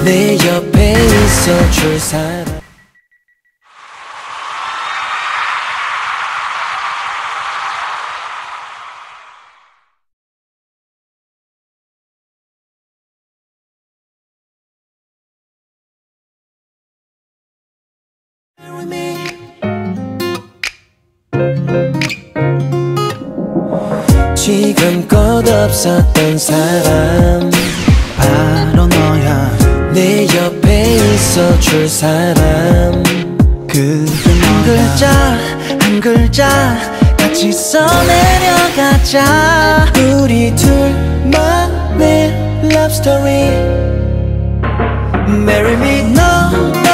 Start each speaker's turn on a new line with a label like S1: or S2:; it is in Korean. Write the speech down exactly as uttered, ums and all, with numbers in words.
S1: 내 옆에 있어줄 사람. 지금껏 없었던 사람
S2: 바로 너야.
S1: 내 옆에 있어줄 사람.
S2: 그게
S1: 한
S2: 너야.
S1: 글자 한 글자 같이 써내려가자. 우리 둘만의 love story. Marry me. 너